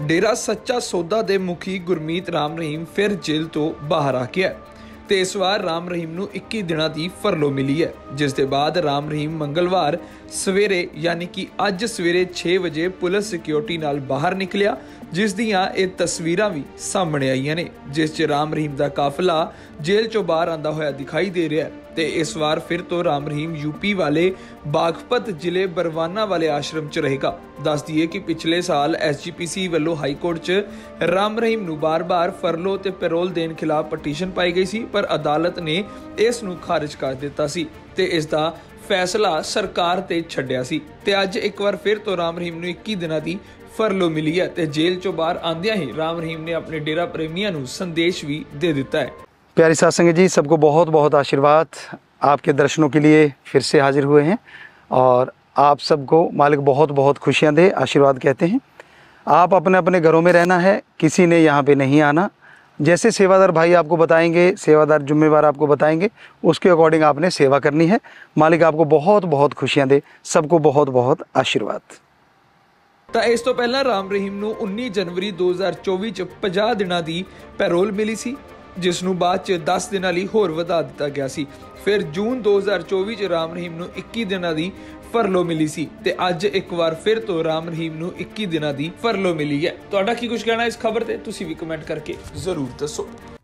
डेरा सच्चा सौदा के मुखी गुरमीत राम रहीम फिर जेल तो बाहर आ गया है ते इस वार राम रहीम नूं 21 दिनों की फरलो मिली है, जिस दे बाद राम रहीम मंगलवार सवेरे यानी कि अज सवेरे 6 बजे पुलिस सिक्योरिटी नाल बाहर निकलिया, जिस दियां ये तस्वीरां भी सामने आईयां ने, जिस च राम रहीम दा काफिला जेल चों बाहर आंदा होया दिखाई दे रहा है। ते इस वार फिर तो राम रहीम यूपी वाले बागपत जिले बरवाना वाले आश्रम च रहेगा। दस दिए कि पिछले साल SGPC वालों हाईकोर्ट च राम रहीम नूं बार-बार फरलो ते पैरोल देने खिलाफ पटीशन पाई गई सी, पर अदालत ने इस नूं खारिज कर दिता सी ते इस दा फैसला सरकार ते छड्डिया सी। ते अज एक बार फिर तो राम रहीम नूं 21 दिनां दी फरलो मिली है ते जेल चों बाहर आंदियां ही राम रहीम ने अपने डेरा प्रेमियों नूं संदेश भी दे दिता है। प्यारी साध संगत जी, सबको बहुत बहुत आशीर्वाद। आपके दर्शनों के लिए फिर से हाजिर हुए हैं और आप सबको मालिक बहुत बहुत खुशियां दे, आशीर्वाद कहते हैं। आप अपने अपने घरों में रहना है, किसी ने यहाँ पे नहीं आना। जैसे सेवादार भाई आपको बताएंगे, सेवादार जुम्मेवार आपको बताएंगे, उसके अकॉर्डिंग आपने सेवा करनी है। मालिक आपको बहुत बहुत खुशियां दे, सबको बहुत बहुत आशीर्वाद। ਤਾਂ ਇਸ ਤੋਂ ਪਹਿਲਾਂ ਰਾਮ ਰਹੀਮ ਨੂੰ 19 ਜਨਵਰੀ 2024 ਚ 50 ਦਿਨਾਂ ਦੀ ਪੈਰੋਲ ਮਿਲੀ ਸੀ, ਜਿਸ ਨੂੰ ਬਾਅਦ ਚ 10 ਦਿਨਾਂ ਲਈ ਹੋਰ ਵਧਾ ਦਿੱਤਾ ਗਿਆ ਸੀ। ਫਿਰ ਜੂਨ 2024 ਚ ਰਾਮ ਰਹੀਮ ਨੂੰ 21 ਦਿਨਾਂ ਦੀ ਫਰਲੋ ਮਿਲੀ ਸੀ ਤੇ ਅੱਜ ਇੱਕ ਵਾਰ ਫਿਰ ਤੋਂ ਰਾਮ ਰਹੀਮ ਨੂੰ 21 ਦਿਨਾਂ ਦੀ ਫਰਲੋ ਮਿਲੀ ਹੈ। ਤੁਹਾਡਾ ਕੀ ਕੁਝ ਕਹਿਣਾ ਇਸ ਖਬਰ ਤੇ ਤੁਸੀਂ ਵੀ ਕਮੈਂਟ ਕਰਕੇ ਜ਼ਰੂਰ ਦੱਸੋ।